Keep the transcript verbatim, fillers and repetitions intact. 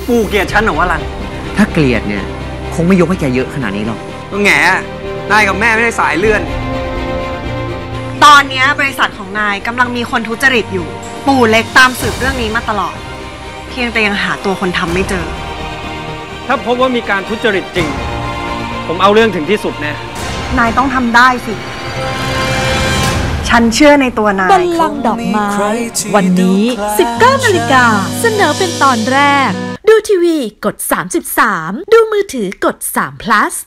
ปู่เกลียดฉันเหรอวะลันถ้าเกลียดเนี่ยคงไม่ยกให้แกเยอะขนาดนี้หรอกก็แง่นายกับแม่ไม่ได้สายเลื่อนตอนนี้บริษัทของนายกำลังมีคนทุจริตอยู่ปู่เล็กตามสืบเรื่องนี้มาตลอดเพียงแต่ยังหาตัวคนทำไม่เจอถ้าพบว่ามีการทุจริตจริงผมเอาเรื่องถึงที่สุดแน่นายต้องทำได้สิฉันเชื่อในตัวนายบัลลังก์ดอกไม้วันนี้ สิบเก้านาฬิกาเสนอเป็นตอนแรกดูทีวีกดสามสิบสามดูมือถือกดสาม plus